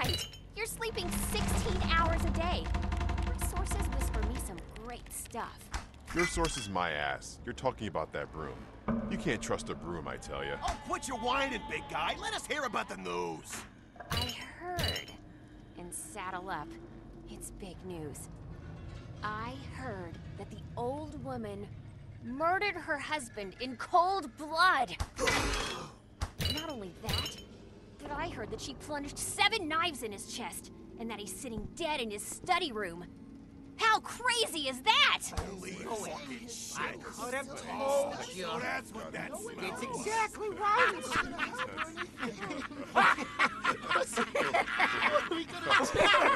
right. You're sleeping 16 hours a day. My sources whisper me some great stuff. Your source is my ass. You're talking about that broom. You can't trust a broom, I tell you. Oh, quit your whining, big guy. Let us hear about the news. I heard. And saddle up. It's big news. I heard that the old woman murdered her husband in cold blood. Not only that, but I heard that she plunged 7 knives in his chest and that he's sitting dead in his study room. How crazy is that? Holy fucking shit. I could have told you. So that's what that smells. It's exactly right. What are we gonna do?